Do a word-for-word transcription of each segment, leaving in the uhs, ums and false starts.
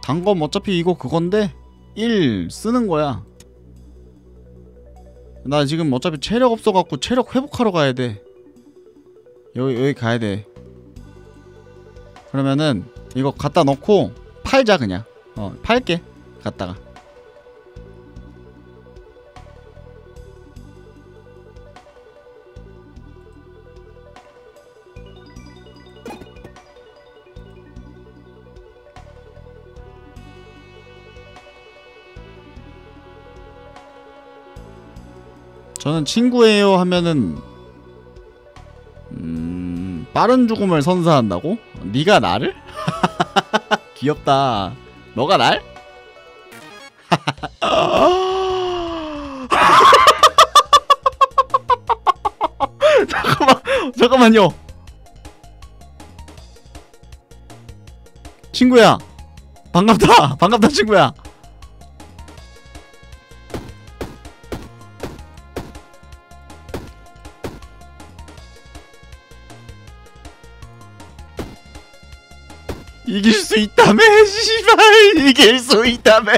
단검 어차피 이거 그건데 일 쓰는 거야. 나 지금 어차피 체력 없어갖고 체력 회복하러 가야 돼. 여기 여기 가야 돼. 그러면은 이거 갖다 놓고 팔자 그냥. 어 팔게. 갖다가. 저는 친구예요 하면은 음... 빠른 죽음을 선사한다고? 네가 나를? 귀엽다. 너가 날? 잠깐만 잠깐만요. 친구야 반갑다. 반갑다 친구야. 이길 수 있다며 씨발. 이길 수 있다며.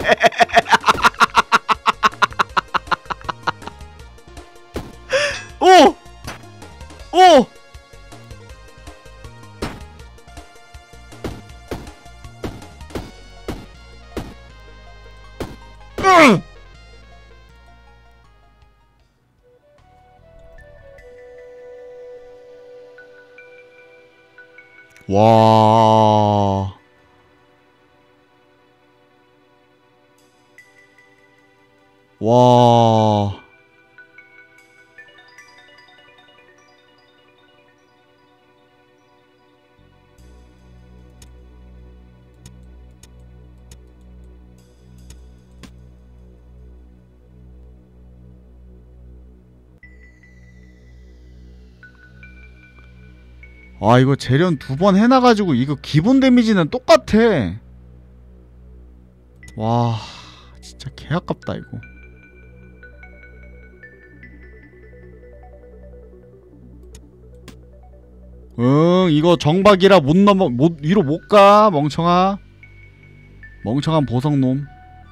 오! 오! 으! 와. 와. 아 이거 재련 두 번 해놔가지고 이거 기본 데미지는 똑같아. 와 진짜 개아깝다 이거. 응 이거 정박이라 못 넘어 못 위로 못가 멍청아. 멍청한 보석놈.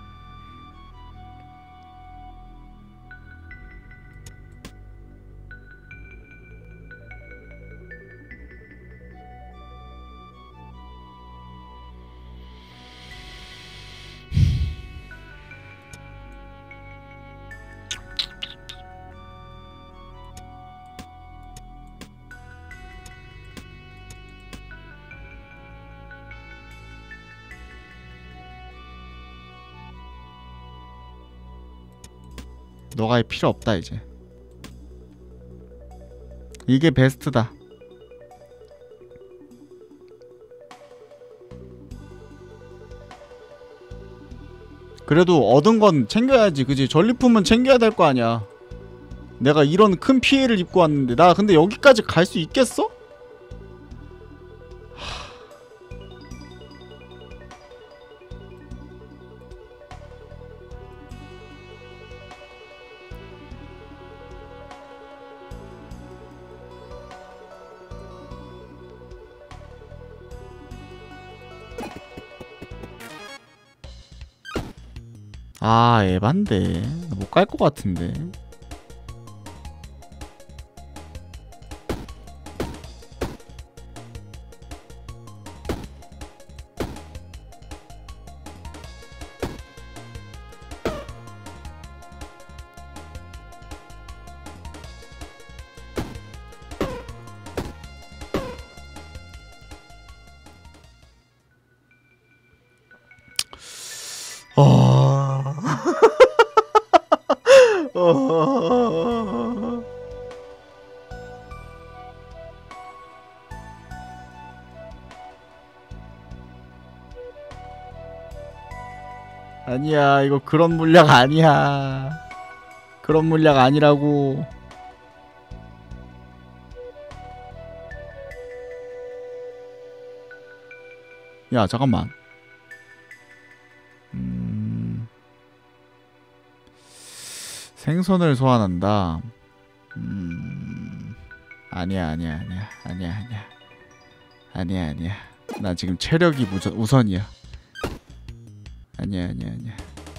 너가 할 필요 없다 이제. 이게 베스트다. 그래도 얻은 건 챙겨야지 그지. 전리품은 챙겨야 될 거 아니야. 내가 이런 큰 피해를 입고 왔는데. 나 근데 여기까지 갈 수 있겠어? 아 에반데 못 갈 것 같은데. 어... 어... 아니야 이거 그런 물량 아니야. 그런 물량 아니라고. 야 잠깐만. 음... 생선을 소환한다. 음... 아니야 아니야 아니야 아니야 아니야 아니야 아니야. 나 지금 체력이 무저, 우선이야. 아니야 아니야 아니야.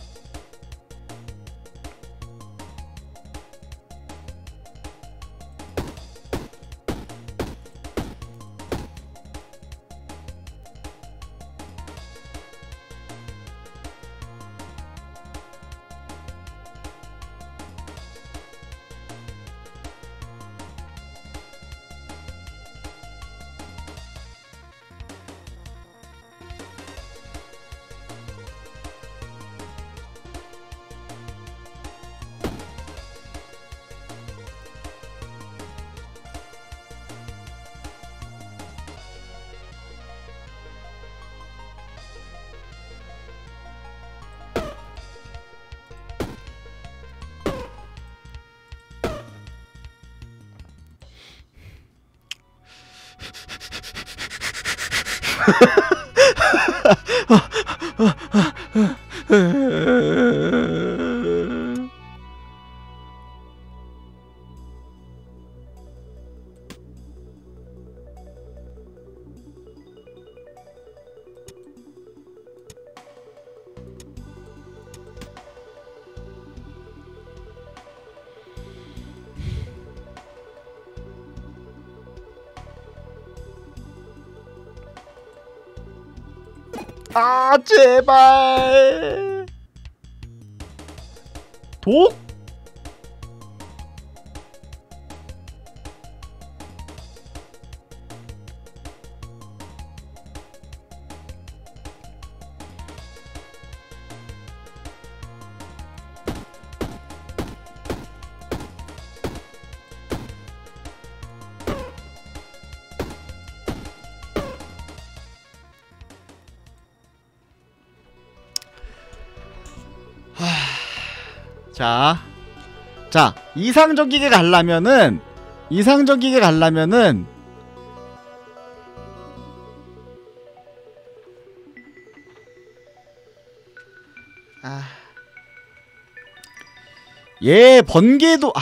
아 제발 독? 자, 자 이상적이게 가려면은 이상적이게 가려면은 아, 얘 번개도 아.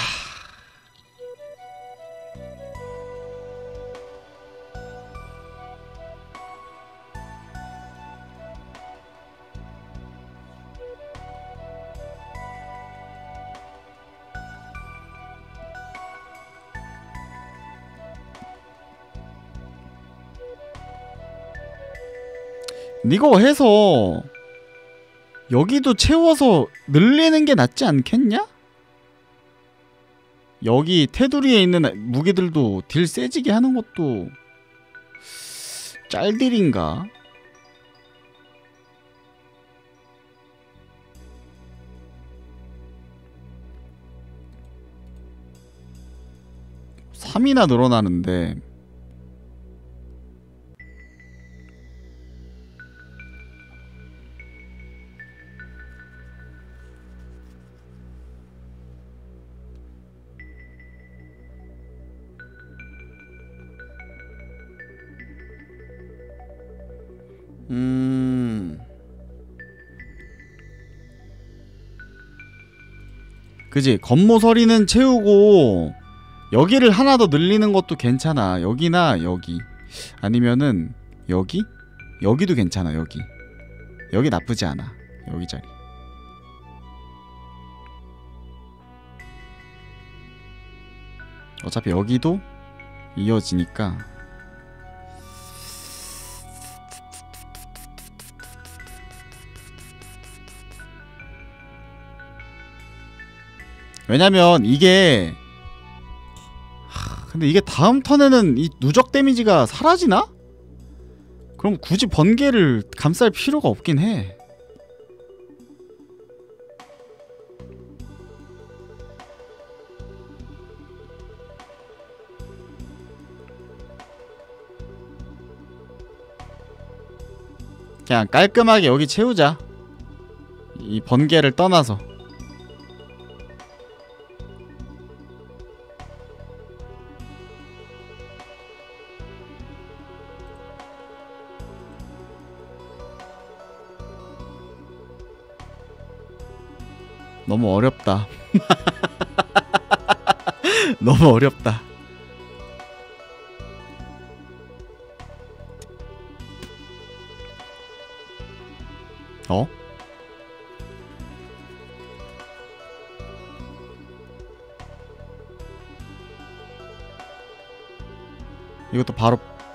이거 해서 여기도 채워서 늘리는 게 낫지 않겠냐? 여기 테두리에 있는 무기들도 딜 세지게 하는 것도 짤딜인가? 삼이나 늘어나는데 음... 그지? 겉모서리는 채우고 여기를 하나 더 늘리는 것도 괜찮아. 여기나 여기 아니면은 여기? 여기도 괜찮아. 여기 여기 나쁘지 않아. 여기 자리 어차피 여기도 이어지니까. 왜냐면 이게 하, 근데 이게 다음 턴에는 이 누적 데미지가 사라지나? 그럼 굳이 번개를 감쌀 필요가 없긴 해. 그냥 깔끔하게 여기 채우자. 이 번개를 떠나서. 너무 어렵다. 너무 어렵다. 어? 이것도 바로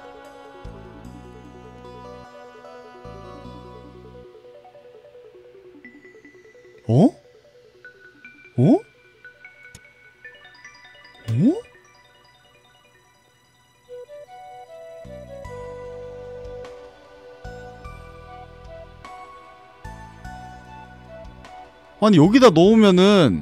어? 어? 어? 아니 여기다 넣으면은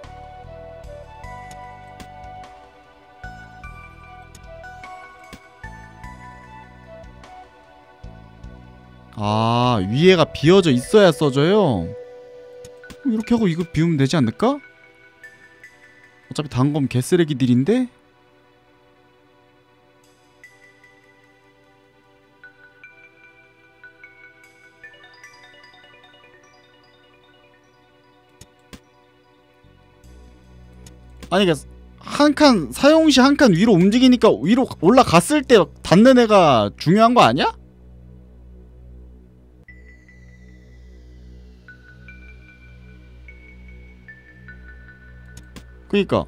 아 위에가 비어져 있어야 써져요? 이렇게 하고 이거 비우면 되지 않을까? 어차피 단검 개쓰레기들인데? 아니 그니까 한 칸 사용시 한 칸 위로 움직이니까 위로 올라갔을 때 닿는 애가 중요한 거 아니야? 그니까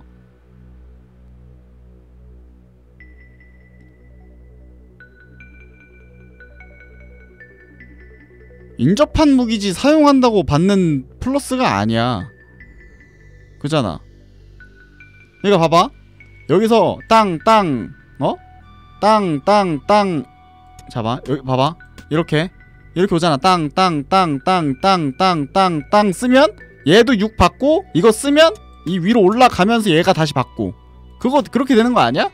인접한 무기지 사용한다고 받는 플러스가 아니야. 그잖아. 그러니까 봐봐. 여기서 땅 땅 어? 땅 땅 땅 잡아. 여기 봐봐. 이렇게 이렇게 오잖아. 땅 땅 땅 땅 땅 땅 땅 땅 쓰면 얘도 육 받고 이거 쓰면 이 위로 올라가면서 얘가 다시 받고 그거 그렇게 되는 거 아니야?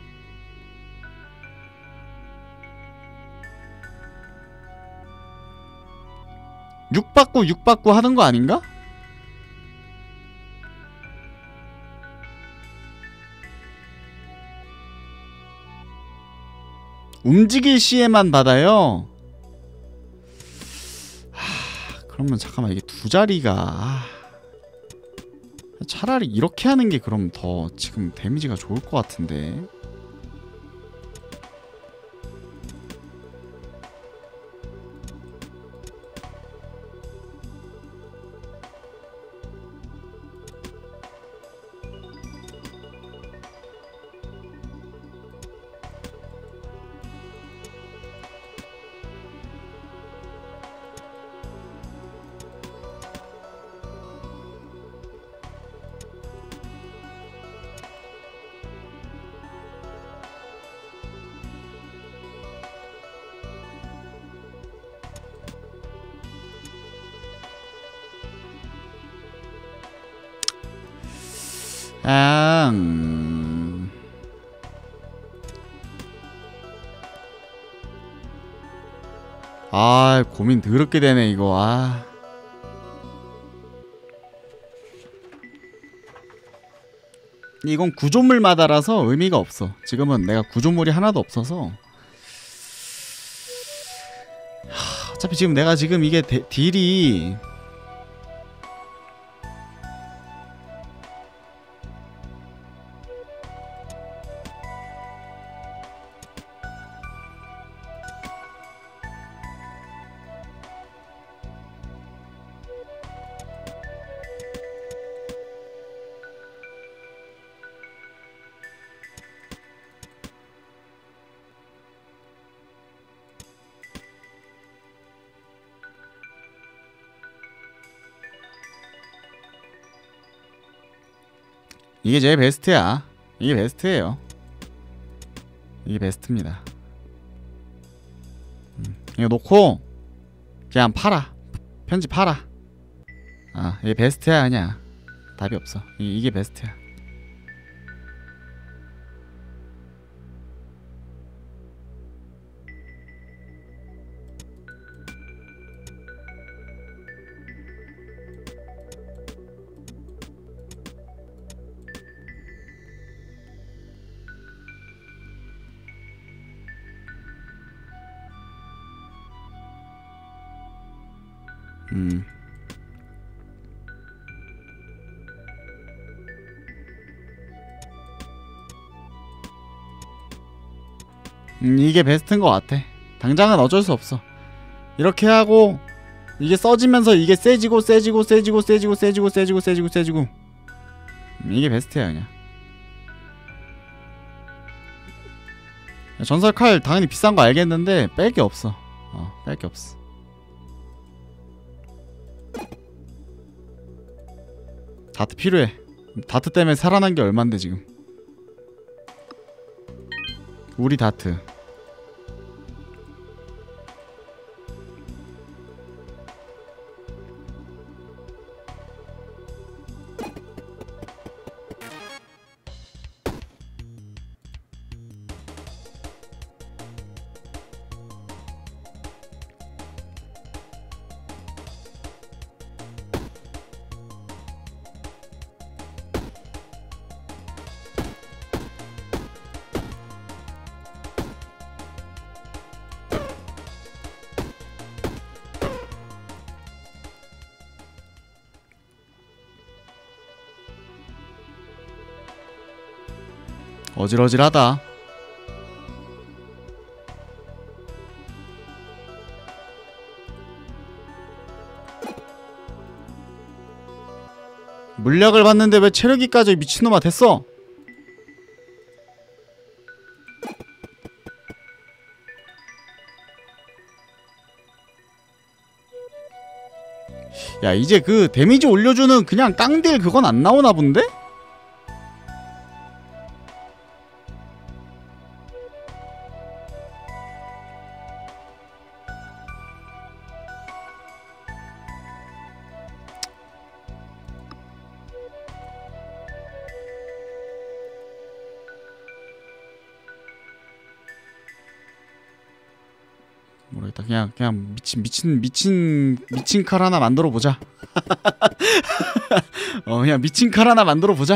육 받고 육 받고 하는 거 아닌가? 움직일 시에만 받아요? 하... 그러면 잠깐만 이게 두 자리가 차라리 이렇게 하는 게 그럼 더 지금 데미지가 좋을 것 같은데. 아, 음... 아 고민 더럽게 되네 이거. 아 이건 구조물마다라서 의미가 없어. 지금은 내가 구조물이 하나도 없어서 하, 어차피 지금 내가 지금 이게 데, 딜이 이게 제일 베스트야. 이게 베스트예요. 이게 베스트입니다. 음, 이거 놓고 그냥 팔아. 편집하라. 아 이게 베스트야. 그냥 답이 없어. 이, 이게 베스트야. 음. 음, 이게 베스트인 것 같아. 당장은 어쩔 수 없어. 이렇게 하고 이게 써지면서 이게 세지고 세지고 세지고 세지고 세지고 세지고 세지고 세지고 음, 이게 베스트야 그냥. 전설 칼 당연히 비싼 거 알겠는데 뺄 게 없어. 어, 뺄 게 없어. 다트 필요해. 다트 때문에 살아난 게 얼만데 지금. 우리 다트. 어질어질하다. 물약을 봤는데 왜 체력이까지 미친놈아 됐어. 야 이제 그 데미지 올려주는 그냥 깡딜 그건 안 나오나 본데? 모르겠다. 그냥 그냥 미친 미친 미친 미친 칼 하나 만들어 보자. 어 그냥 미친 칼 하나 만들어 보자.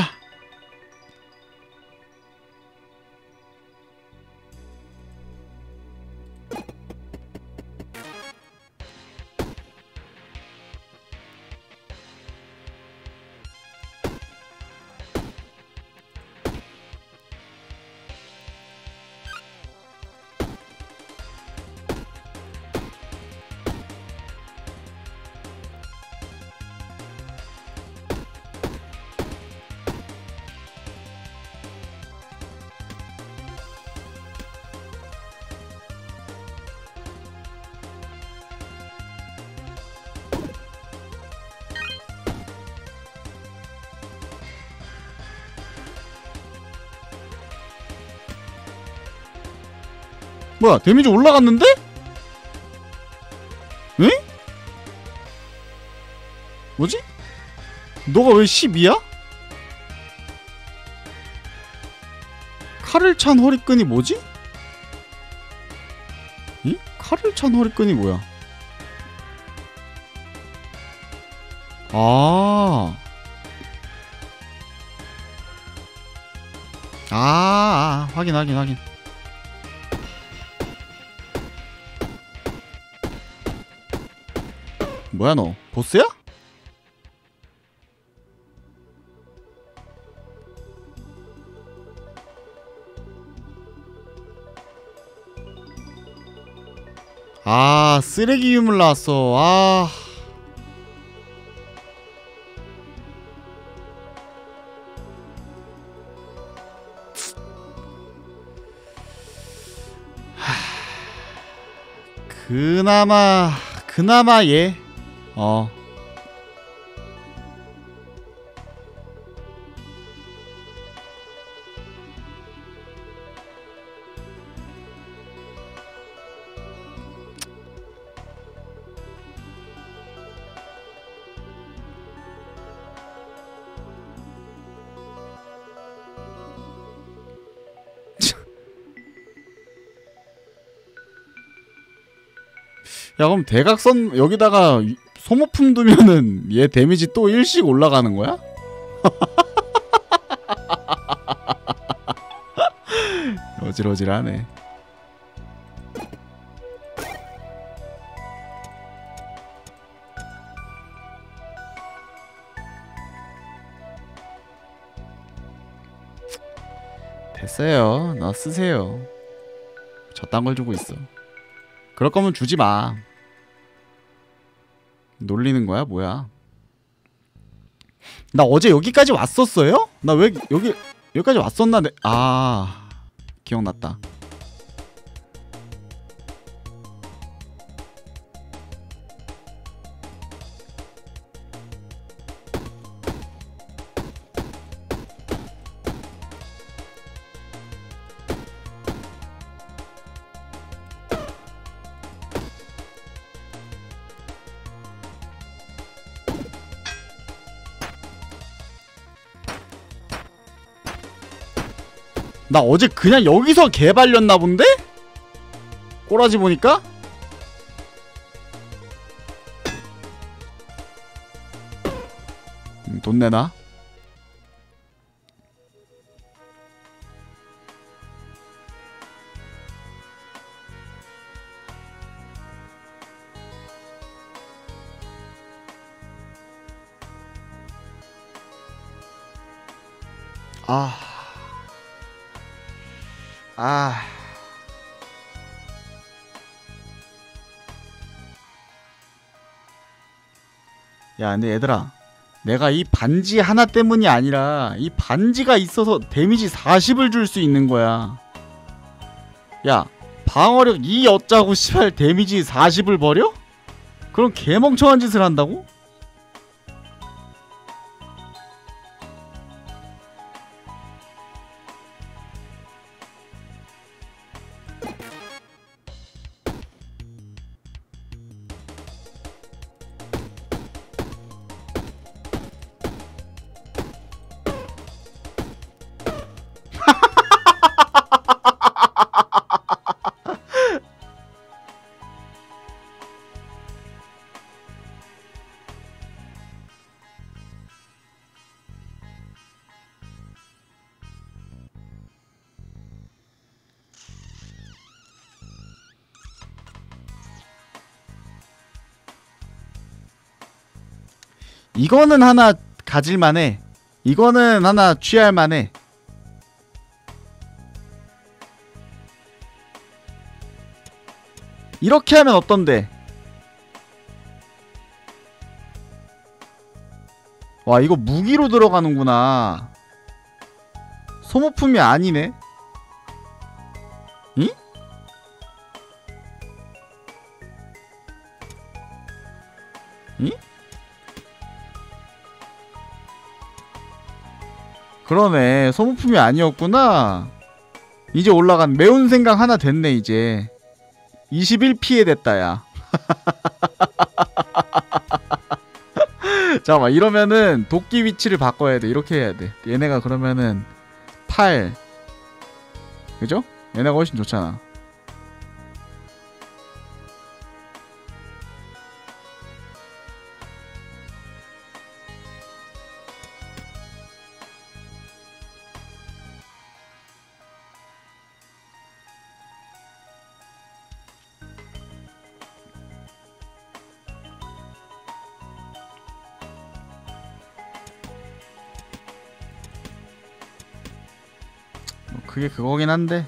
뭐야 데미지 올라갔는데? 응? 뭐지? 너가 왜 십이야? 칼을 찬 허리끈이 뭐지? 응? 칼을 찬 허리끈이 뭐야? 아, 아, 아 확인 확인 확인. 뭐야 너 보스야? 아 쓰레기 유물 나왔어. 아 그나마 그나마 얘 어. 야 그럼 대각선 여기다가 소모품 두면은 얘 데미지 또 일씩 올라가는 거야? 어질어질하네. 됐어요. 너 쓰세요. 저딴 걸 주고 있어. 그럴 거면 주지 마. 놀리는 거야? 뭐야? 나 어제 여기까지 왔었어요? 나 왜 여기 여기까지 왔었나? 네. 아 기억났다. 나 어제 그냥 여기서 개발렸나 본데? 꼬라지 보니까? 음, 돈 내놔. 아, 아, 야, 근데 얘들아, 내가 이 반지 하나 때문이 아니라 이 반지가 있어서 데미지 사십을 줄 수 있는 거야. 야, 방어력 이 어짜고 씨발 데미지 사십을 버려? 그럼 개멍청한 짓을 한다고? 이거는 하나 가질만해. 이거는 하나 취할만해. 이렇게 하면 어떤데? 와, 이거 무기로 들어가는구나. 소모품이 아니네. 응? 응? 그러네. 소모품이 아니었구나. 이제 올라간 매운 생강 하나 됐네. 이제 이십일 피해 됐다 야. 잠깐만, 이러면은 도끼 위치를 바꿔야 돼. 이렇게 해야 돼. 얘네가 그러면은 팔, 그죠? 얘네가 훨씬 좋잖아. 그게 그거긴 한데.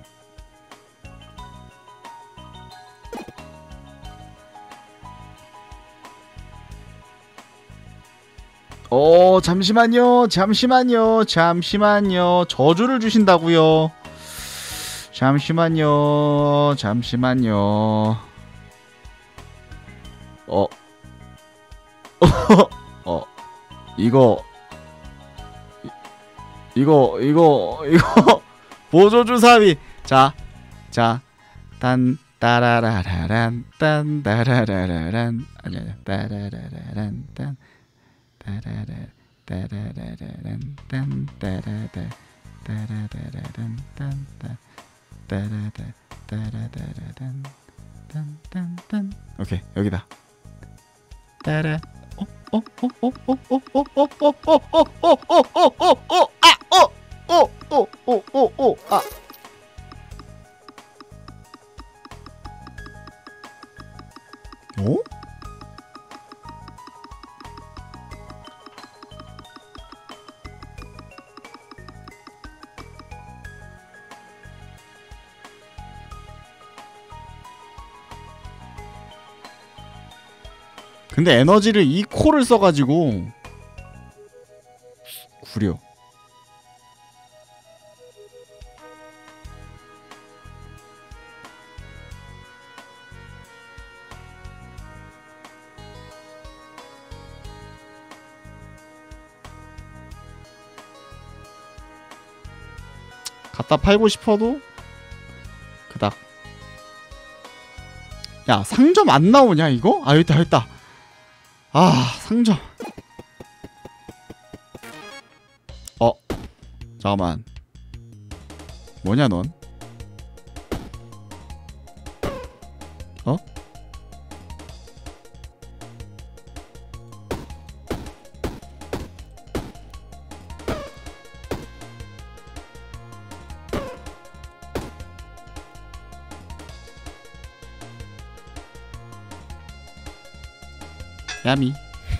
어, 잠시만요. 잠시만요. 잠시만요. 저주를 주신다고요. 잠시만요. 잠시만요. 어. 어. 이거 이거 이거 이거 보조주사위. 자, 자, 딴 따라라라란 딴 따라라라란 아니야, 따라라라란 딴 따라라 따라라라란 딴 따라라 따라라라란 딴 따라라 따라라라란 딴딴딴. 오케이, 여기다. 따라. 어, 어, 어, 어, 어, 어, 어, 어, 어, 어, 어, 어, 어, 어, 어, 아, 어, 어, 어, 어, 어, 어, 아. 어? 근데 에너지를 이 코를 써가지고 구려. 갖다 팔고 싶어도 그닥. 야, 상점 안 나오냐 이거? 아, 여기다 여기다. 아, 상점. 어, 잠깐만. 뭐냐 넌? 어? 야미.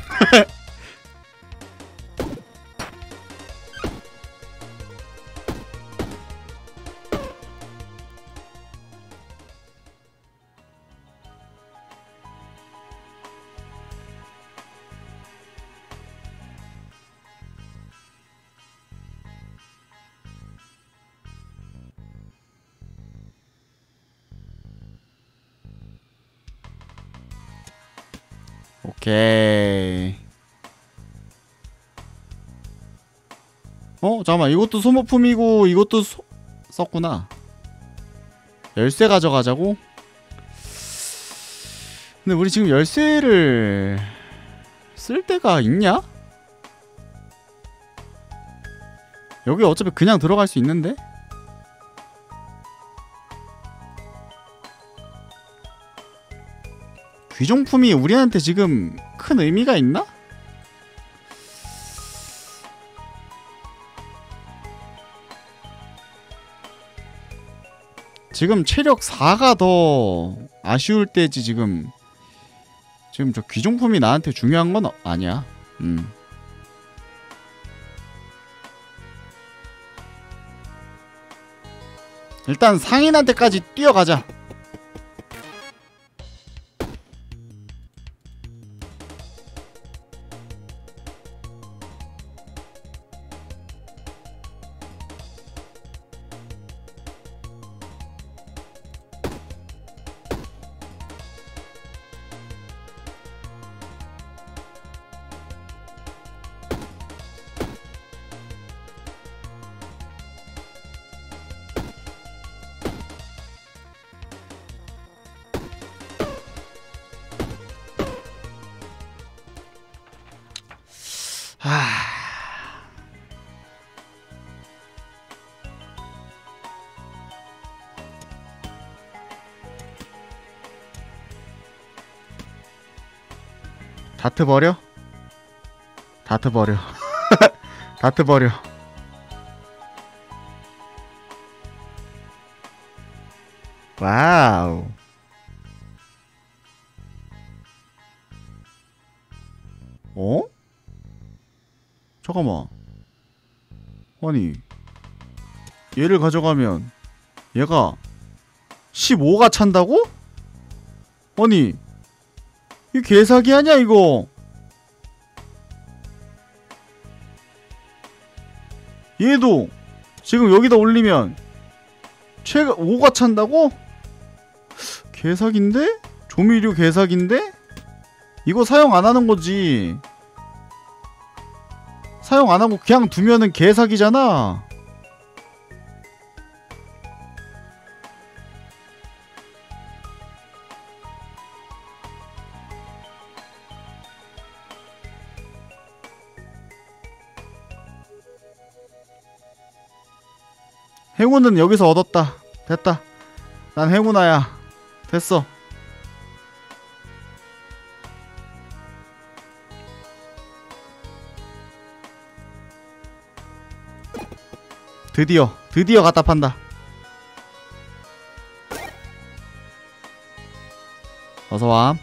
오케이. 어? 잠깐만, 이것도 소모품이고 이것도 소... 썼구나. 열쇠 가져가자고? 근데 우리 지금 열쇠를 쓸 데가 있냐? 여기 어차피 그냥 들어갈 수 있는데? 귀종품이 우리한테 지금 큰 의미가 있나? 지금 체력 사가 더 아쉬울 때지. 지금 지금 저 귀종품이 나한테 중요한 건 아니야. 음. 일단 상인한테까지 뛰어가자. 하... 다트 버려? 다트 버려. 다트 버려. 와우. 어? 잠깐만. 아니, 얘를 가져가면 얘가 십오가 찬다고? 아니, 이 개사기 아니야 이거? 얘도 지금 여기다 올리면 최가 오가 찬다고? 개사기인데? 조미료 개사기인데? 이거 사용 안 하는 거지. 사용 안 하고 그냥 두면은 개사기잖아. 행운은 여기서 얻었다. 됐다. 난 행운아야. 됐어. 드디어 드디어 갖다 판다. 어서와.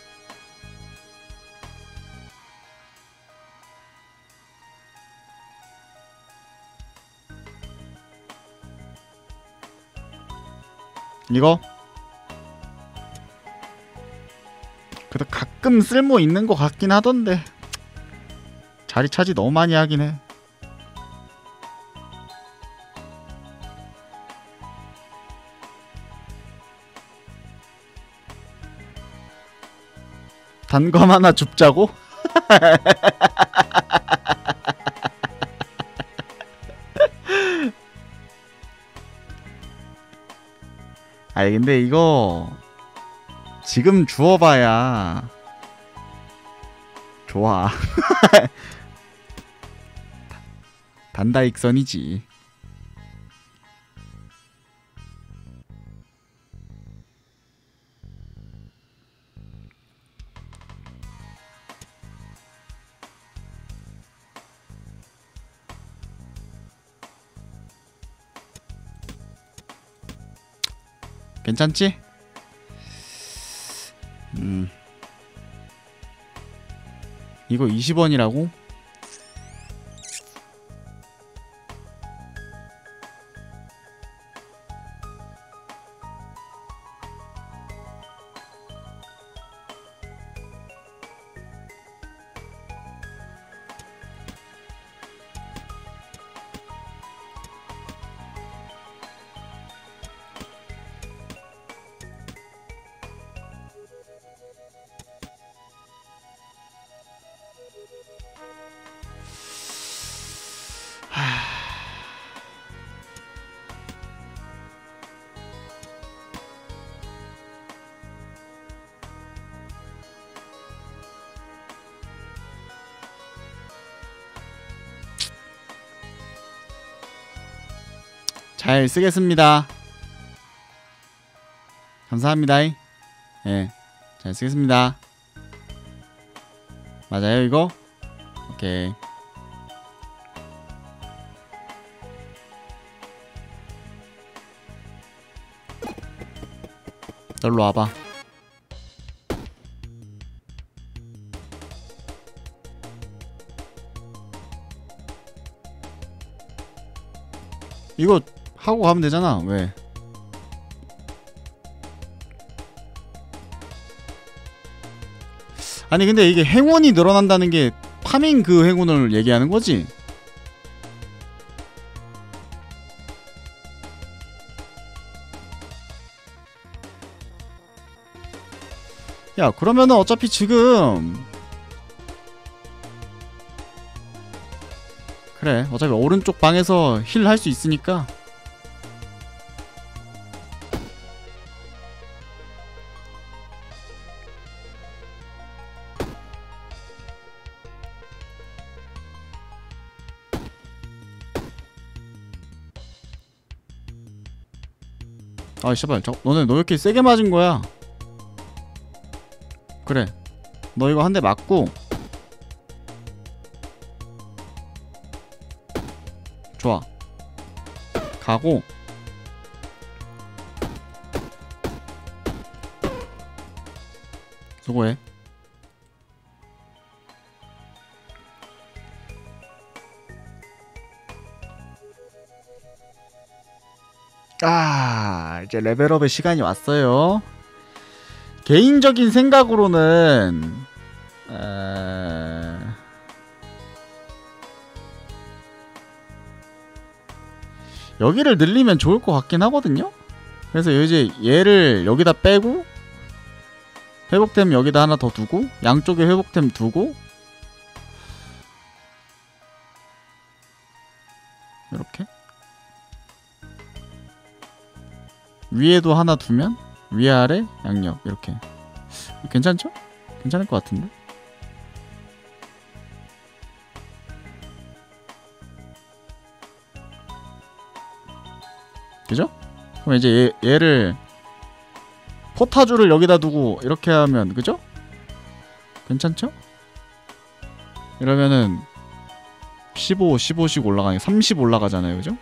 이거 그래도 가끔 쓸모 있는 거 같긴 하던데 자리 차지 너무 많이 하긴 해. 단검 하나 줍자고? 아니 근데 이거 지금 주워봐야 좋아. 단다익선이지. 괜찮지? 음 이거 이십 원이라고? 잘 쓰겠습니다. 감사합니다. 예, 잘 쓰겠습니다. 맞아요 이거? 오케이. 널로 와봐. 이거 하고 가면 되잖아. 왜? 아니 근데 이게 행운이 늘어난다는 게 파밍 그 행운을 얘기하는 거지? 야 그러면은 어차피 지금 그래 어차피 오른쪽 방에서 힐 할 수 있으니까 아 씨발 저 너네 너 왜 이렇게 세게 맞은 거야? 그래 너 이거 한 대 맞고 좋아 가고 수고해. 아 이제 레벨업의 시간이 왔어요. 개인적인 생각으로는 에... 여기를 늘리면 좋을 것 같긴 하거든요. 그래서 이제 얘를 여기다 빼고 회복템 여기다 하나 더 두고 양쪽에 회복템 두고 이렇게 위에도 하나 두면 위아래 양옆 이렇게 괜찮죠? 괜찮을 것 같은데? 그죠? 그럼 이제 얘, 얘를 포타주를 여기다 두고 이렇게 하면 그죠? 괜찮죠? 이러면은 십오, 십오씩 올라가니 삼십 올라가잖아요 그죠?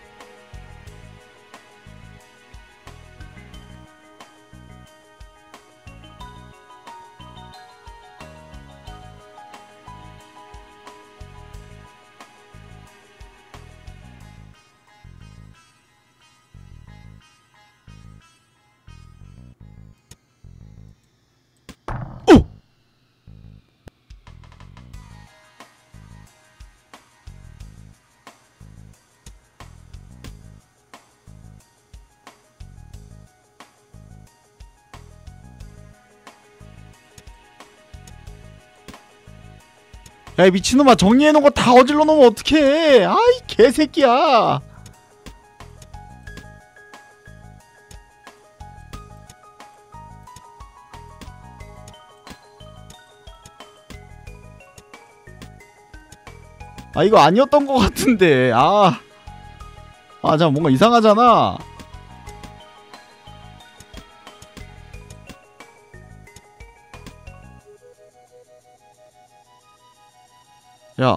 야 이 미친놈아 정리해놓은 거 다 어질러 놓으면 어떡해. 아이 개새끼야. 아 이거 아니었던 것 같은데. 아 아 잠깐 뭔가 이상하잖아. 야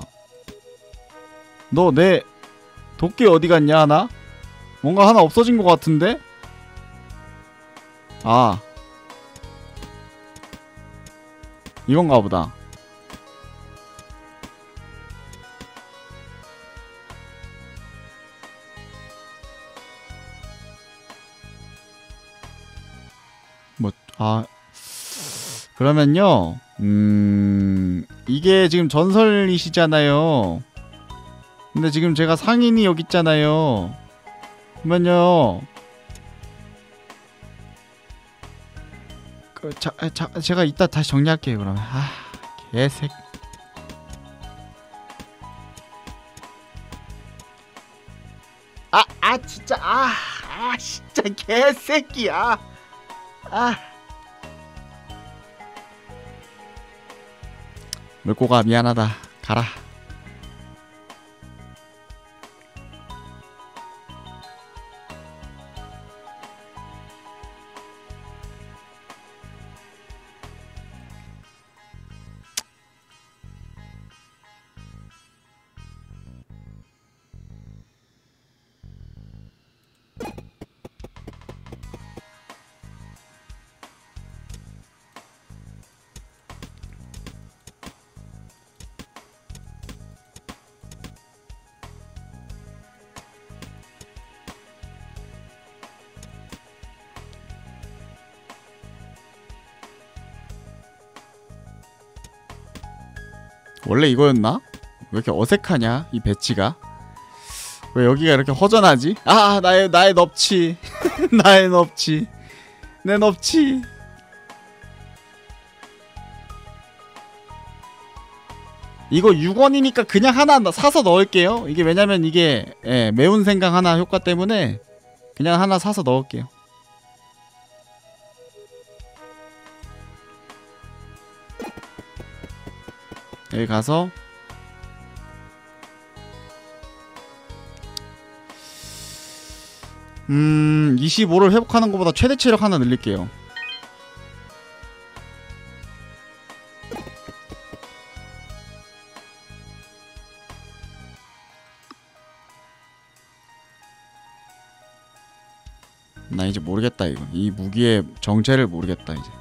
너 내 도끼 어디 갔냐 하나? 뭔가 하나 없어진 것 같은데? 아 이건가 보다. 뭐, 아, 그러면요, 음, 이게 지금 전설이시잖아요. 근데 지금 제가 상인이 여기 있잖아요. 그러면요, 그, 자, 자, 제가 이따 다시 정리할게요, 그러면. 아, 개색. 아, 아, 진짜, 아, 아, 진짜 개새끼야. 아. 물고가 미안하다. 가라. 원래 이거였나? 왜 이렇게 어색하냐 이 배치가? 왜 여기가 이렇게 허전하지? 아 나의 나의 넙치 나의 넙치 내 넙치. 이거 육 원이니까 그냥 하나 사서 넣을게요. 이게 왜냐면 이게 예, 매운 생강 하나 효과 때문에 그냥 하나 사서 넣을게요. 여기 가서 음 이십오를 회복하는 것보다 최대 체력 하나 늘릴게요. 나 이제 모르겠다. 이거 이 무기의 정체를 모르겠다 이제.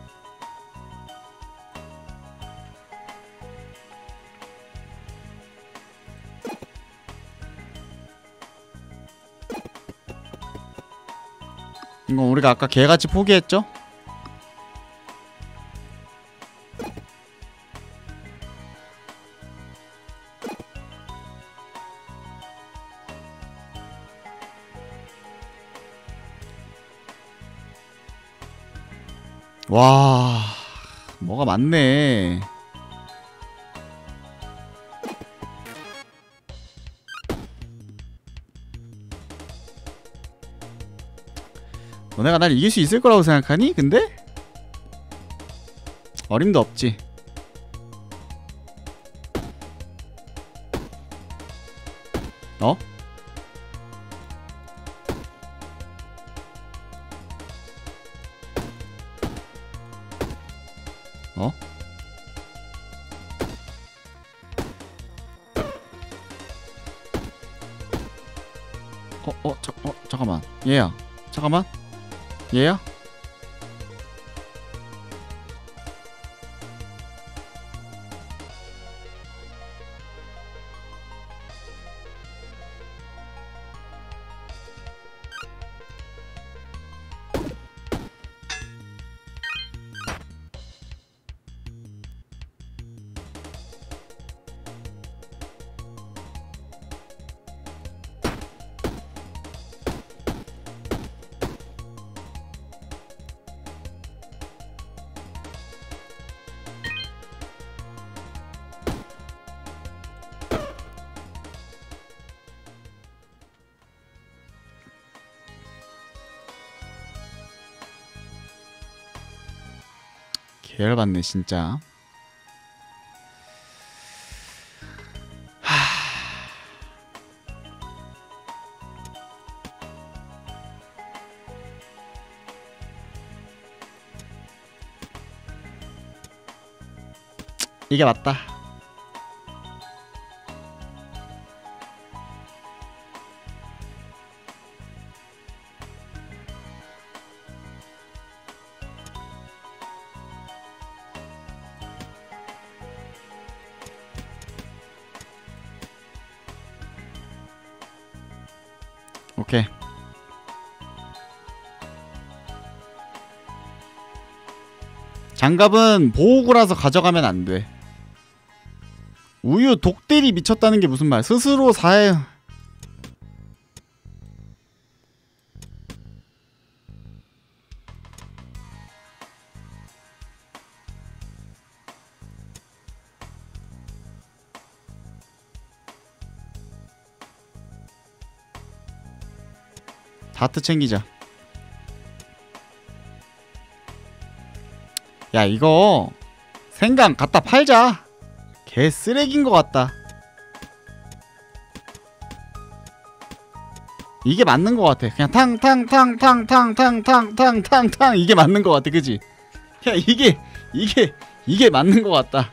이거 우리가 아까 개같이 포기했죠? 와, 뭐가 많네. 너네가 날 이길 수 있을 거라고 생각하니? 근데? 어림도 없지. 어? 어? 어? 어? 자, 어? 잠깐만. 얘야. 잠깐만. 얘야? 계열받네 진짜. 하... 이게 맞다. 오케이. 장갑은 보호구라서 가져가면 안돼. 우유 독딜이 미쳤다는 게 무슨 말. 스스로 사해. 다트 챙기자. 야 이거 생강 갖다 팔자. 개 쓰레기인 것 같다. 이게 맞는 것 같아. 그냥 탕탕탕탕탕탕탕탕탕 이게 맞는 것 같아. 그지? 야 이게 이게 이게 맞는 것 같다.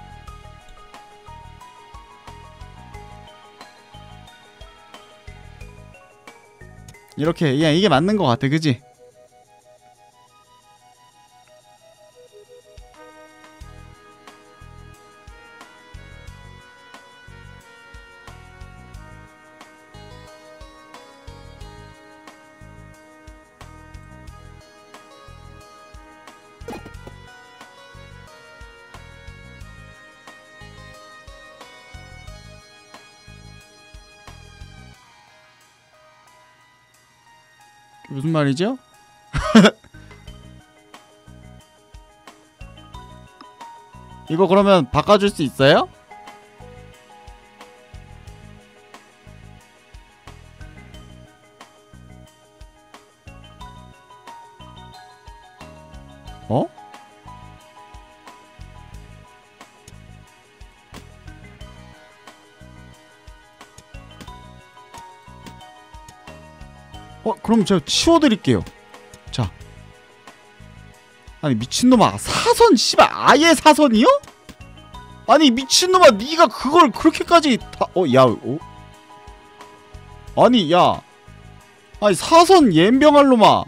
이렇게 야 이게 맞는 것 같아. 그지? 무슨 말이죠? 이거 그러면 바꿔줄 수 있어요? 어? 어 그럼 제가 치워드릴게요. 자. 아니 미친놈아 사선 씨발 아예 사선이요? 아니 미친놈아 니가 그걸 그렇게까지 다.. 어 야 어? 아니 야 아니 사선 옌병할 놈아.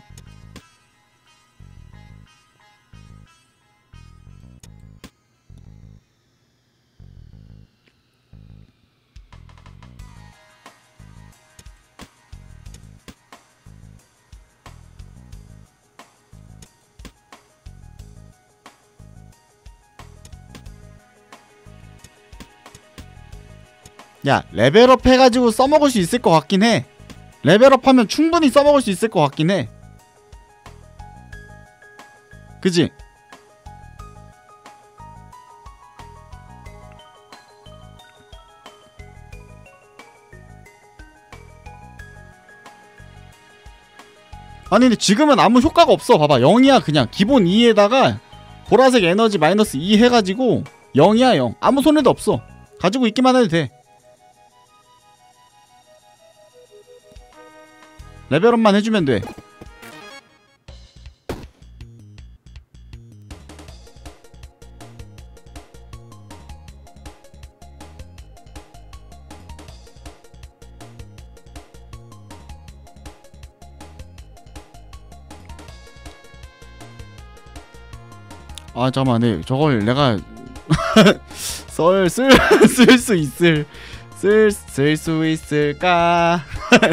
야 레벨업 해가지고 써먹을 수 있을 것 같긴 해. 레벨업 하면 충분히 써먹을 수 있을 것 같긴 해. 그지? 아니 근데 지금은 아무 효과가 없어. 봐봐 영이야. 그냥 기본 이에다가 보라색 에너지 마이너스 이 해가지고 영이야 영. 아무 손해도 없어. 가지고 있기만 해도 돼. 레벨업만 해주면 돼. 아 잠깐만 네, 저걸 내가 썰 쓸 쓸 수 있을 쓸 쓸 수 있을까?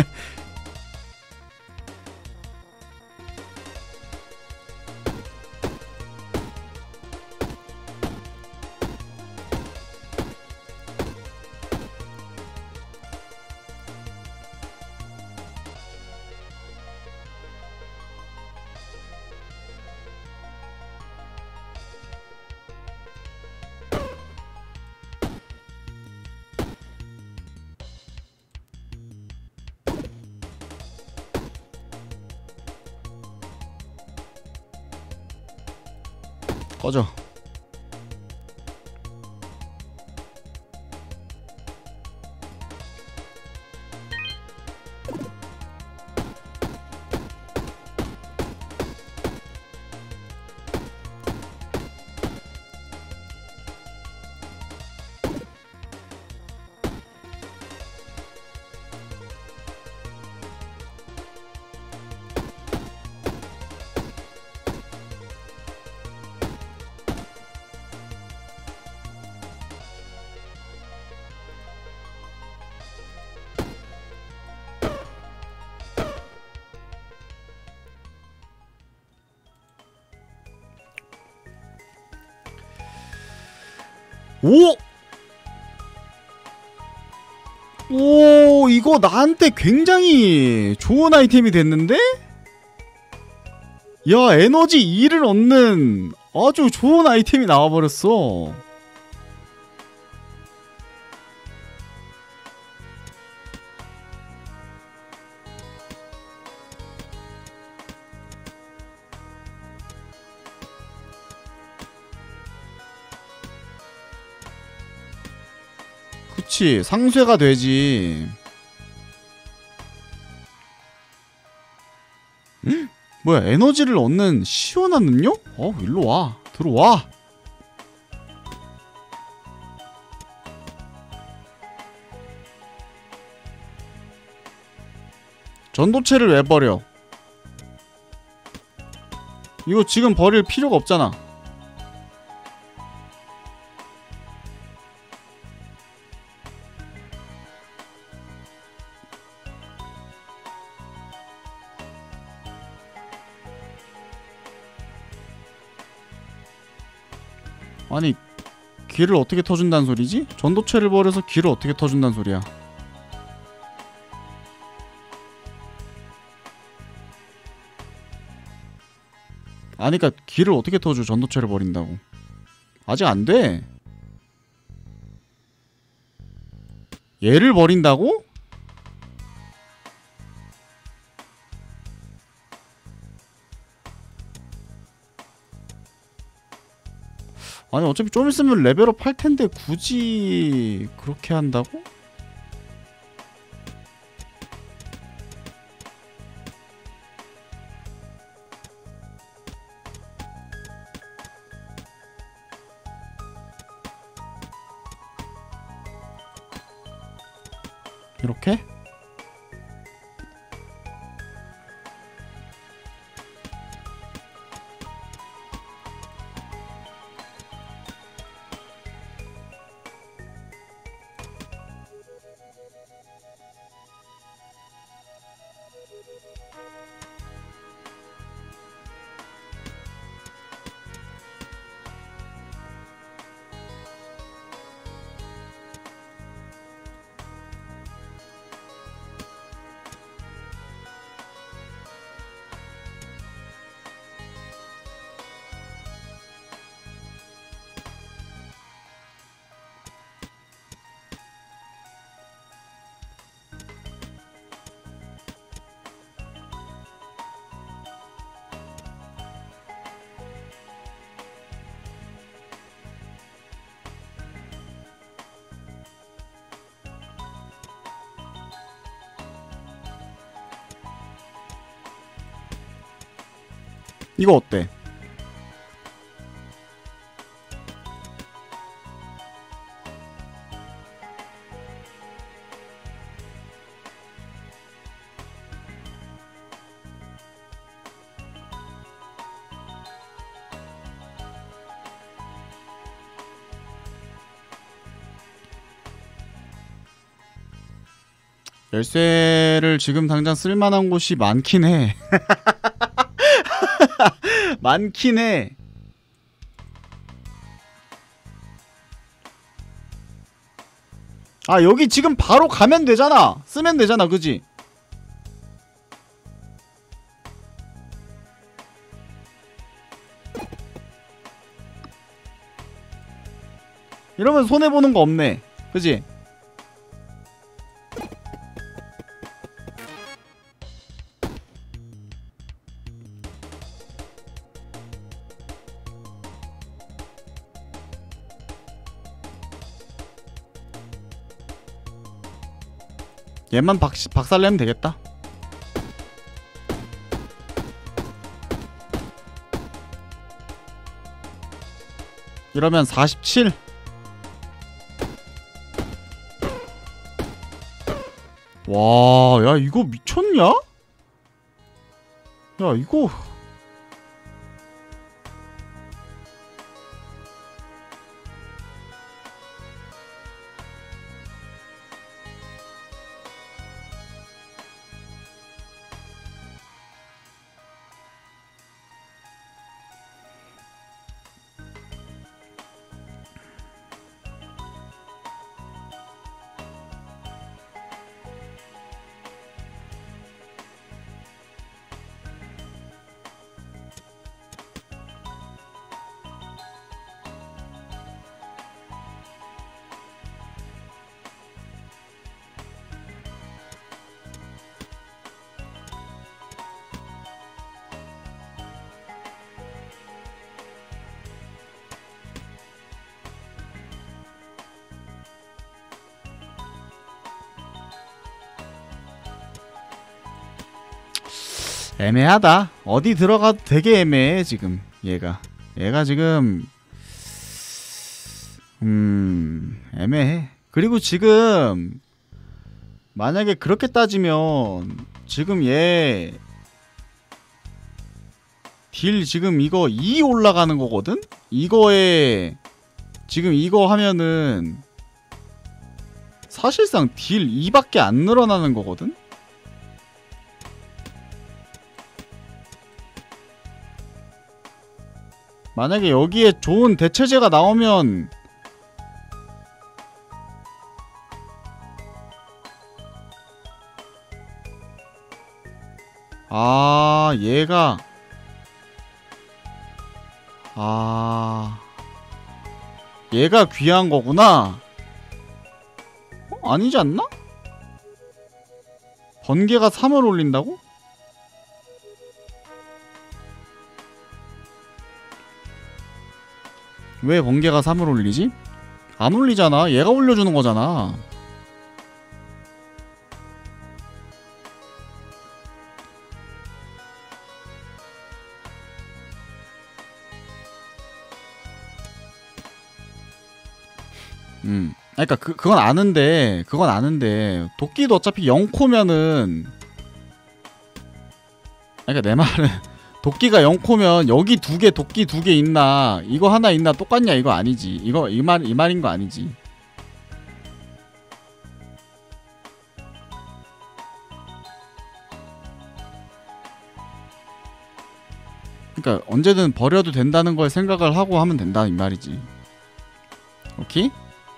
꺼져. 오! 오, 이거 나한테 굉장히 좋은 아이템이 됐는데? 야, 에너지 이를 얻는 아주 좋은 아이템이 나와버렸어. 그치, 상쇄가 되지. 응? 뭐야, 에너지를 얻는 시원한 음료? 어, 일로와. 들어와. 전도체를 왜 버려? 이거 지금 버릴 필요가 없잖아. 아니, 길을 어떻게 터준다는 소리지? 전도체를 버려서 길을 어떻게 터준다는 소리야? 아니, 그니까 길을 어떻게 터줘? 전도체를 버린다고. 아직 안 돼. 얘를 버린다고? 아니, 어차피 좀 있으면 레벨업 할 텐데 굳이 그렇게 한다고? 이렇게? 이거 어때? 열쇠를 지금 당장 쓸만한 곳이 많긴 해. 많긴 해. 아, 여기 지금 바로 가면 되잖아. 쓰면 되잖아, 그지? 이러면 손해보는 거 없네, 그지? 얘만 박, 박살내면 되겠다. 이러면 사십칠. 와, 야, 이거 미쳤냐? 야, 이거 애매하다. 어디 들어가도 되게 애매해 지금 얘가. 얘가 지금 음 애매해. 그리고 지금 만약에 그렇게 따지면 지금 얘 딜 지금 이거 이 올라가는 거거든? 이거에 지금 이거 하면은 사실상 딜 이밖에 안 늘어나는 거거든? 만약에 여기에 좋은 대체제가 나오면 아 얘가 아 얘가 귀한 거구나. 어? 아니지 않나? 번개가 삼을 올린다고? 왜 번개가 삼을 올리지? 안 올리잖아. 얘가 올려주는 거잖아. 음. 그러니까 그, 그건 아는데 그건 아는데 도끼도 어차피 영 코면은 그러니까 내 말은 도끼가 영 코면 여기 두 개 도끼 두 개 있나 이거 하나 있나 똑같냐 이거 아니지. 이거 이 말 이 말인 거 아니지. 그러니까 언제든 버려도 된다는 걸 생각을 하고 하면 된다 이 말이지. 오케이?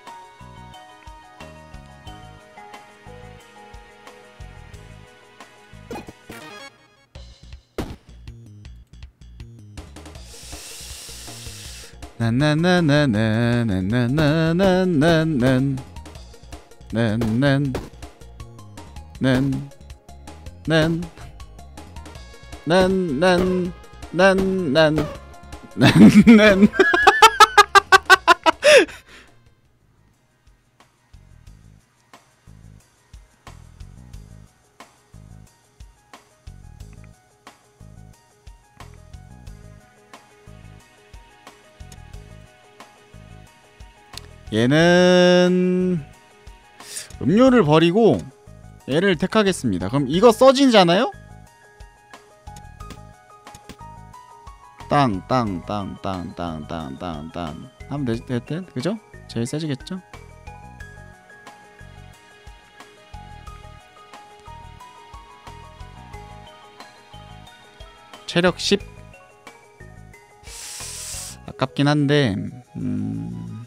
난난난난난난난난난난난난난난난 얘는 음료를 버리고 얘를 택하겠습니다. 그럼 이거 써진잖아요? 땅, 땅, 땅, 땅, 땅, 땅, 땅, 땅 하면 될 듯? 그죠? 제일 세지겠죠? 체력 십. 아깝긴 한데 음...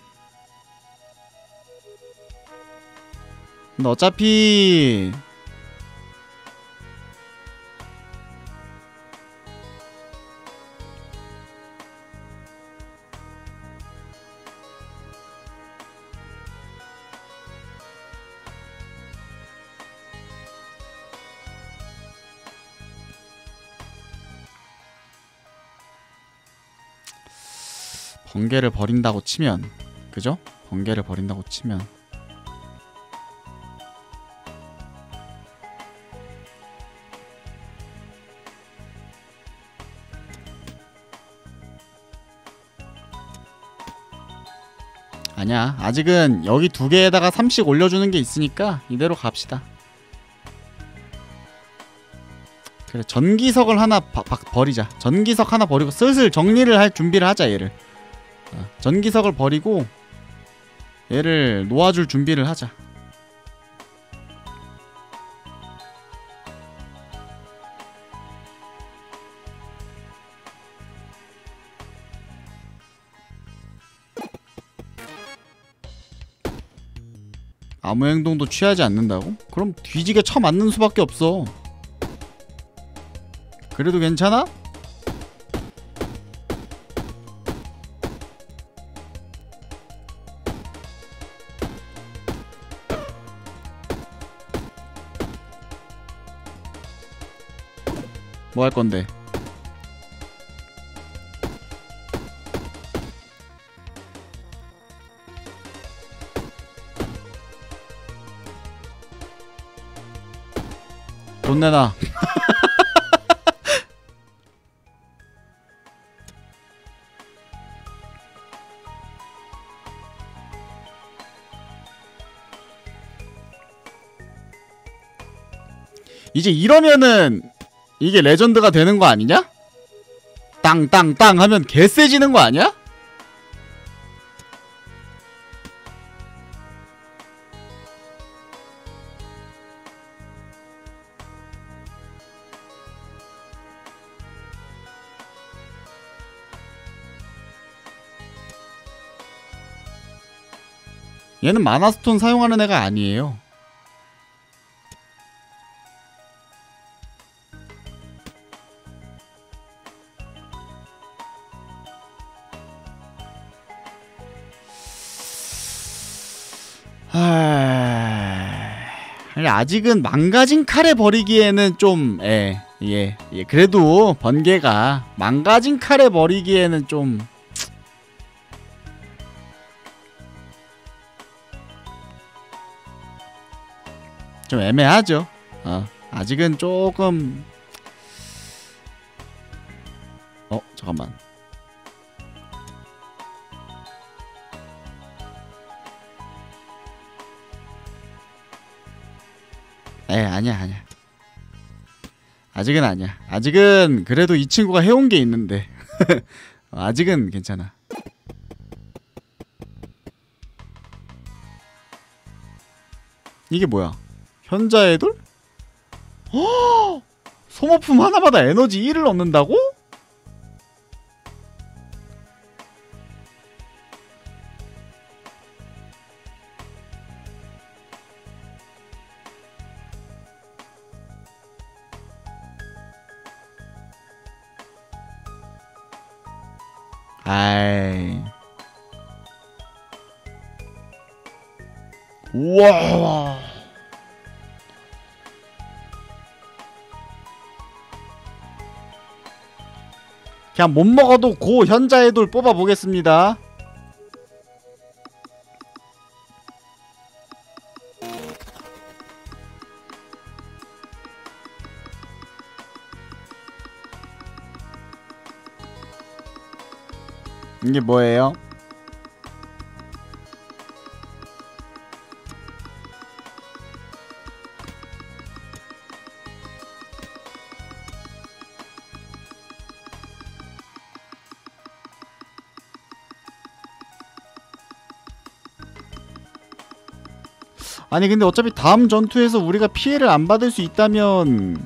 근데 어차피 번개를 버린다고 치면 그죠? 번개를 버린다고 치면 아니야 아직은 여기 두 개에다가 삼씩 올려주는 게 있으니까 이대로 갑시다. 그래 전기석을 하나 바, 바, 버리자. 전기석 하나 버리고 슬슬 정리를 할 준비를 하자 얘를. 어, 전기석을 버리고 얘를 놓아줄 준비를 하자. 아무 행동도 취하지 않는다고? 그럼 뒤지게 쳐맞는 수밖에 없어. 그래도 괜찮아? 뭐 할 건데? 돈 내놔. 이제 이러면은 이게 레전드가 되는 거 아니냐? 땅땅땅 하면 개 세지는 거 아니야? 얘는 마나스톤 사용하는 애가 아니에요. 하... 아직은 망가진 칼에 버리기에는 좀 예, 예, 예. 그래도 번개가 망가진 칼에 버리기에는 좀 좀 애매하죠. 어, 아직은 조금 어, 잠깐만. 에, 아니야, 아니야. 아직은 아니야. 아직은 그래도 이 친구가 해온 게 있는데. 아직은 괜찮아. 이게 뭐야? 현자의 돌? 허! 소모품 하나마다 에너지 일을 얻는다고? 아이. 우와. 그냥 못 먹어도 고 현자의 돌 뽑아 보겠습니다. 이게 뭐예요? 아니 근데 어차피 다음 전투에서 우리가 피해를 안 받을 수 있다면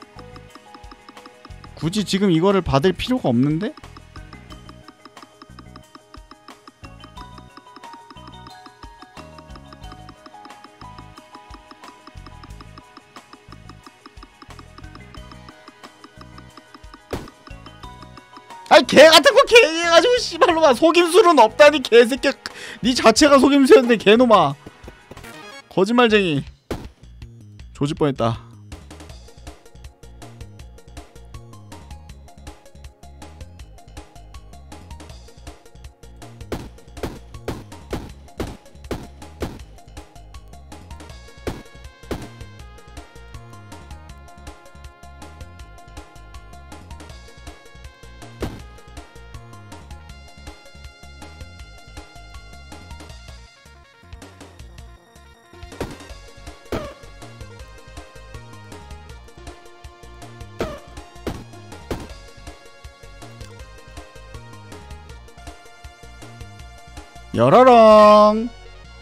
굳이 지금 이거를 받을 필요가 없는데? 아니 개 같은 거 개해가지고 씨발로마 속임수는 없다니 개새끼야. 니 자체가 속임수였는데 개놈아. 거짓말쟁이. 조질 뻔했다. 여러렁.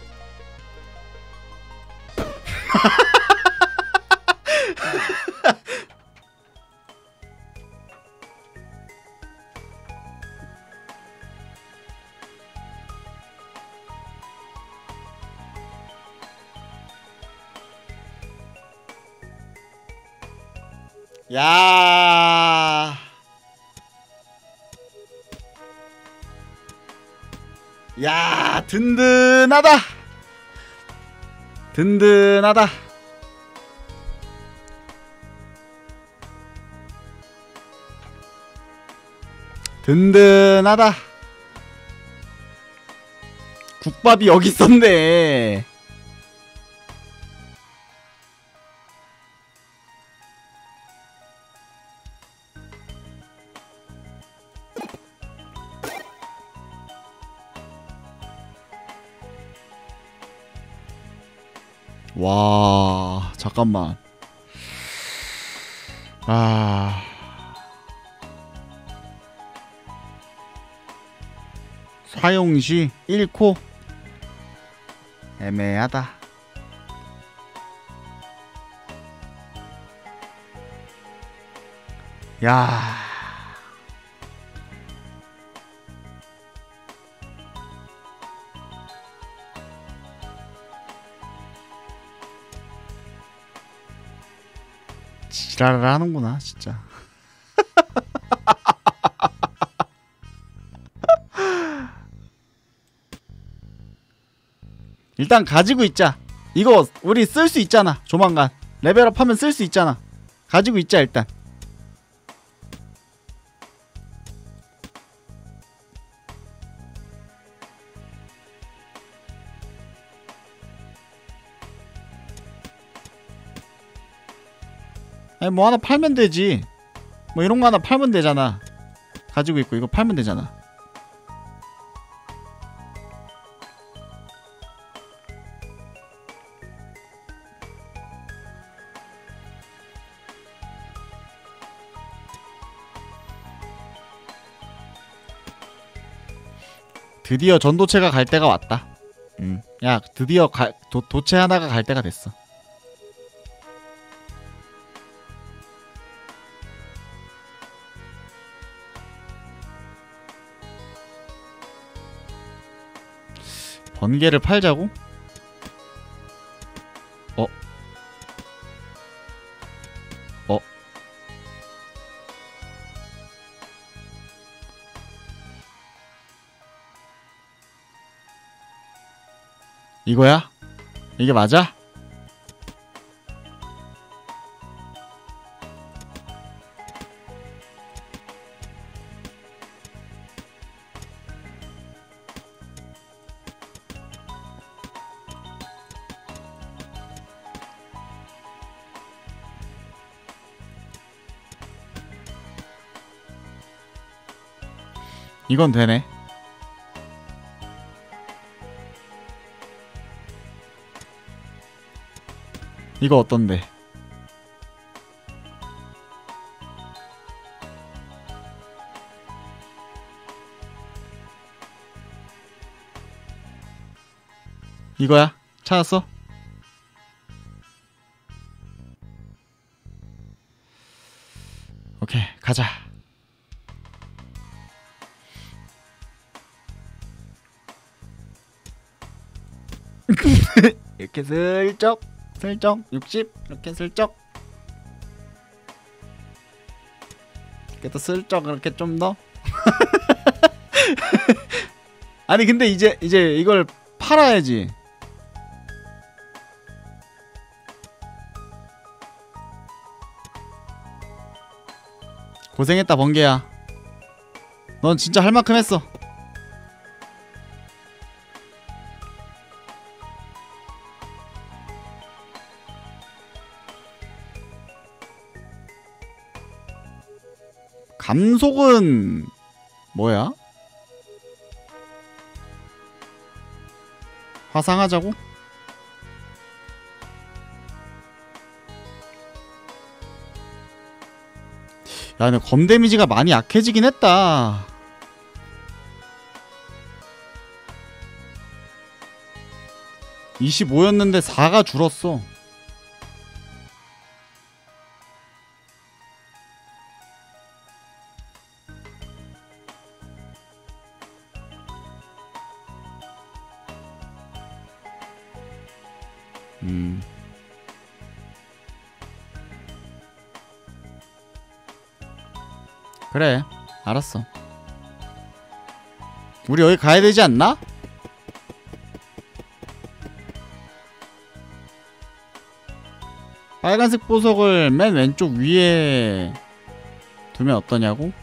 야. 야, 든든하다. 든든하다. 든든하다. 국밥이 여기 있었네. 와, 잠깐만. 아... 사용시 일 코 애매하다. 야... 지랄을 하는구나 진짜. 일단 가지고 있자. 이거 우리 쓸 수 있잖아. 조만간 레벨업 하면 쓸 수 있잖아. 가지고 있자 일단. 아니 뭐 하나 팔면 되지. 뭐 이런 거 하나 팔면 되잖아. 가지고 있고 이거 팔면 되잖아. 드디어 전도체가 갈 때가 왔다. 음. 야 드디어 가, 도, 도체 하나가 갈 때가 됐어. 번개를 팔자고? 어? 어? 이거야? 이게 맞아? 이건 되네. 이거 어떤데? 이거야? 찾았어? 오케이 가자. 이렇게 슬쩍 슬쩍 육십 이렇게 슬쩍 이렇게 또 슬쩍 이렇게 좀 더. 아니 근데 이제 이제 이걸 팔아야지. 고생했다 번개야. 넌 진짜 할 만큼 했어. 감속은 뭐야? 화상하자고? 야 근데 검 데미지가 많이 약해지긴 했다. 이십오였는데 사가 줄었어. 음. 그래 알았어. 우리 여기 가야 되지 않나? 빨간색 보석을 맨 왼쪽 위에 두면 어떠냐고?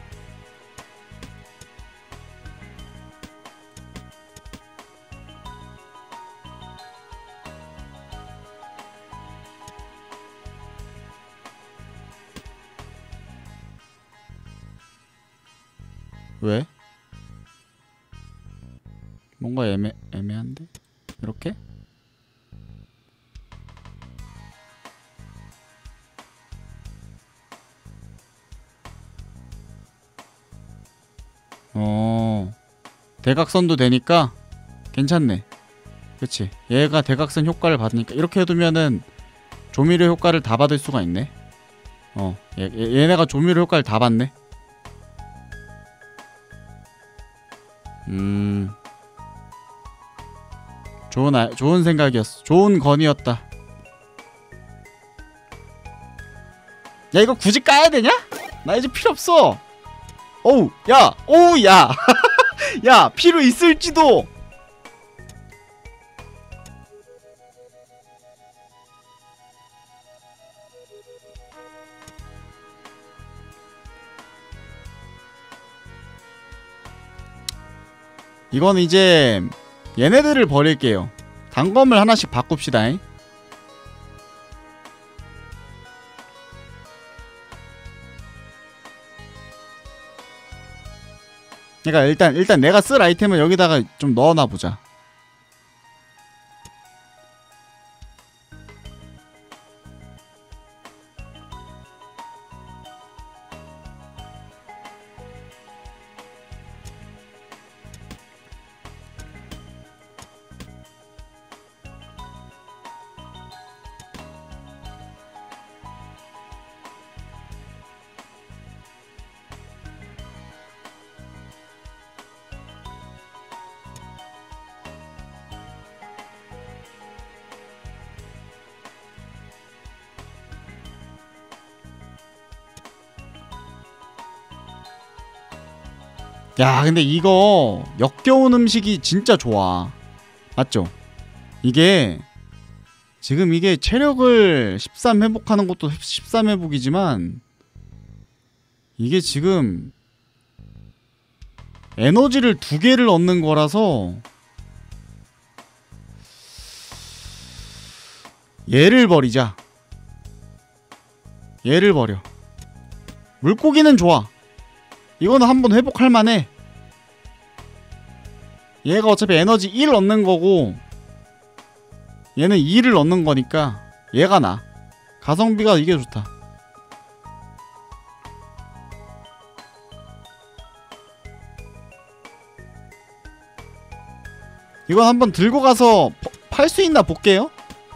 왜? 뭔가 애매, 애매한데? 이렇게? 대각선도 되니까 괜찮네. 그치? 얘가 대각선 효과를 받으니까 이렇게 해두면은 조미료 효과를 다 받을 수가 있네. 어, 얘, 얘, 얘네가 조미료 효과를 다 받네. 음, 좋은 아, 좋은 생각이었어. 좋은 건이었다. 야, 이거 굳이 까야 되냐? 나 이제 필요 없어. 어우, 야, 오우, 야, 야, 필요 있을지도. 이건 이제 얘네들을 버릴게요. 단검을 하나씩 바꿉시다. 그러니까 일단 일단 내가 쓸 아이템을 여기다가 좀 넣어놔보자. 야, 근데 이거 역겨운 음식이 진짜 좋아. 맞죠? 이게 지금 이게 체력을 십삼 회복하는 것도 십삼 회복이지만 이게 지금 에너지를 두 개를 얻는 거라서 얘를 버리자. 얘를 버려. 물고기는 좋아. 이거는 한번 회복할 만해. 얘가 어차피 에너지 일 얻는 거고 얘는 이를 얻는 거니까 얘가 나. 가성비가 이게 좋다. 이거 한번 들고 가서 팔 수 있나 볼게요.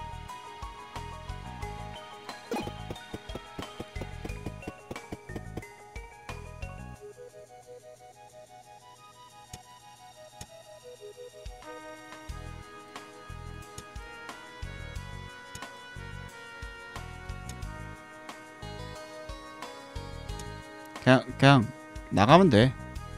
그냥 그냥 나가면 돼.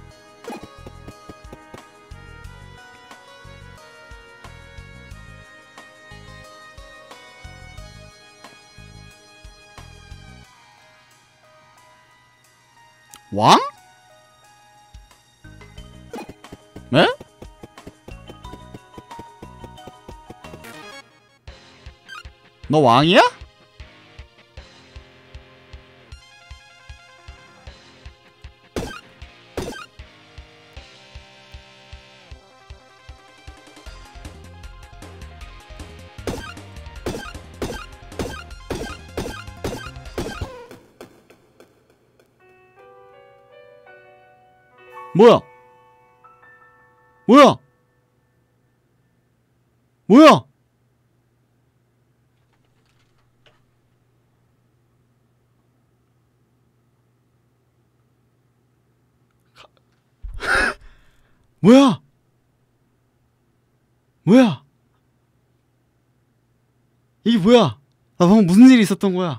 왕? 네? 너 왕이야? 뭐야? 뭐야? 뭐야? 뭐야? 뭐야? 이게 뭐야? 나 방금 무슨 일이 있었던 거야?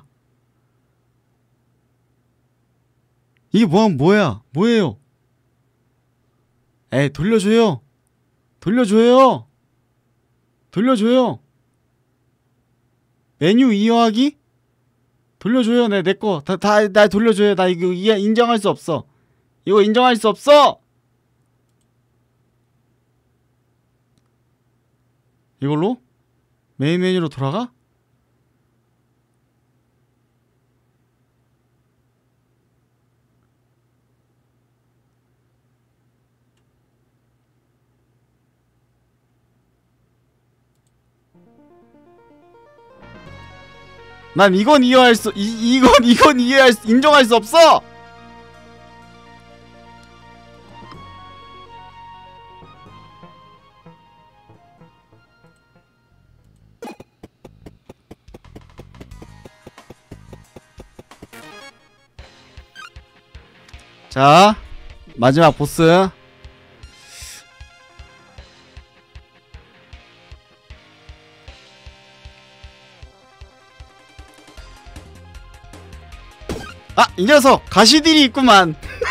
이게 뭐 뭐야? 뭐예요? 에이, 돌려줘요. 돌려줘요. 돌려줘요. 메뉴 이어하기? 돌려줘요. 내, 내 거. 다, 다, 나 돌려줘요. 나 이거 이, 인정할 수 없어. 이거 인정할 수 없어! 이걸로? 메인 메뉴로 돌아가? 난 이건 이해할 수, 이, 이건, 이건 이해할 수, 인정할 수 없어! 자, 마지막 보스. 아! 이 녀석! 가시딜이 있구만.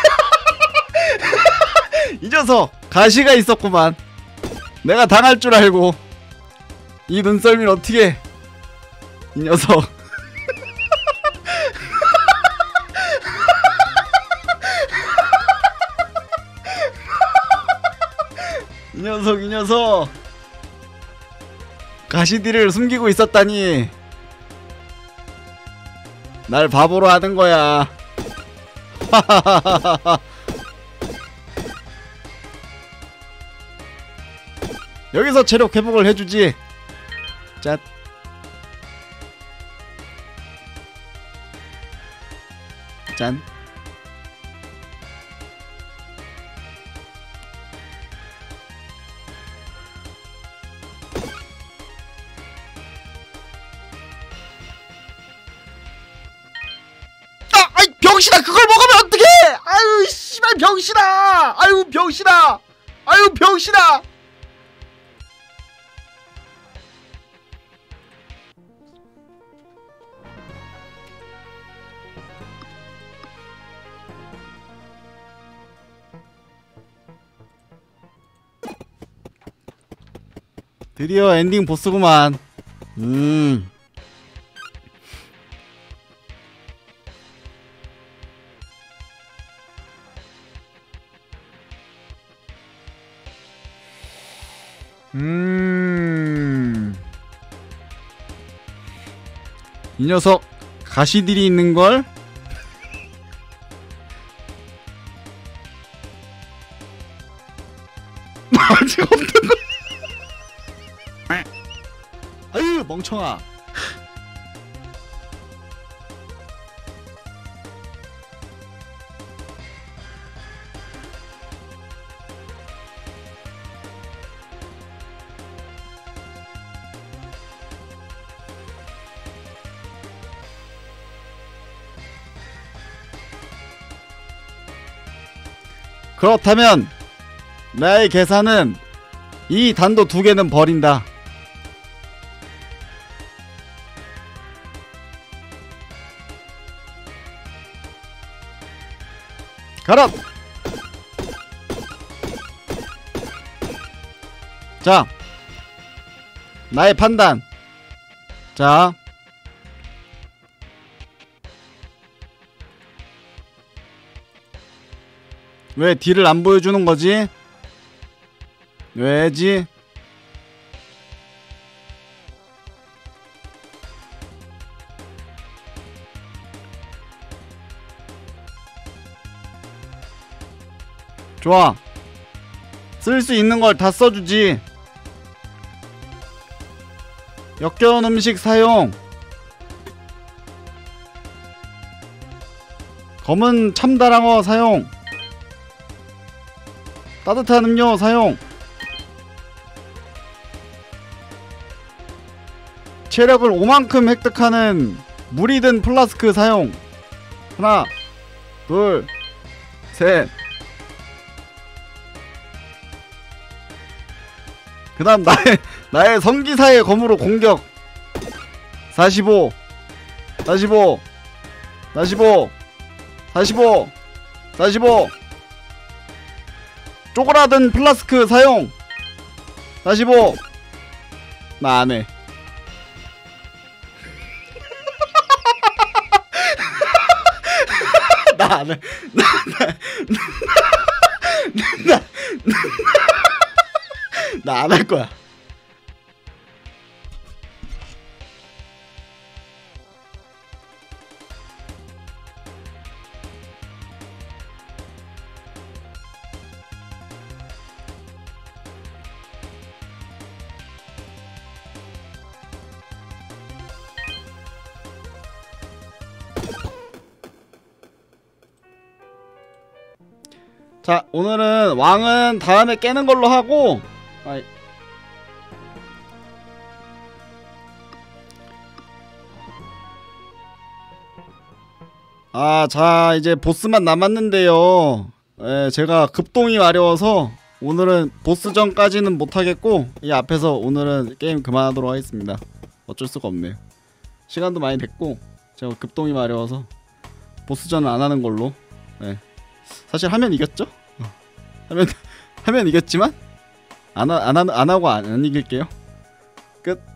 이 녀석! 가시가 있었구만. 내가 당할 줄 알고. 이 눈썰미는 어떻게. 이 녀석. 이 녀석, 이 녀석. 가시딜을 숨기고 있었다니. 날 바보로 하는 거야. 여기서 체력 회복을 해주지. 짠. 짠. 병신아, 그걸 먹으면 어떡해! 아유 씨발 병신아! 아유 병신아! 아유 병신아! 드디어 엔딩 보스구만. 음. 음. 이 녀석 가시들이 있는걸? 아직 없는 거. 아유 멍청아. 그렇다면 나의 계산은 이 단도 두 개는 버린다. 가라! 자, 나의 판단. 자, 왜 딜을 안 보여주는 거지? 왜지? 좋아. 쓸 수 있는 걸 다 써주지. 역겨운 음식 사용. 검은 참다랑어 사용. 따뜻한 음료 사용. 체력을 오만큼 획득하는 물이 든 플라스크 사용. 하나 둘 셋. 그 다음 나의 나의 성기사의 검으로 공격. 사십오 사십오 사십오 사십오 사십오. 쪼그라든 플라스크 사용. 사십오. 나 안해. 나 안해. 나 안 할 거야. 자, 오늘은 왕은 다음에 깨는 걸로 하고. 아이. 아, 자 이제 보스만 남았는데요. 예, 제가 급동이 마려워서 오늘은 보스전까지는 못하겠고 이 앞에서 오늘은 게임 그만하도록 하겠습니다. 어쩔 수가 없네요. 시간도 많이 됐고 제가 급동이 마려워서 보스전은 안 하는 걸로. 예. 사실 하면 이겼죠? 어. 하면 하면 이겼지만 안, 하, 안, 하, 안 하고 안, 안 이길게요. 끝.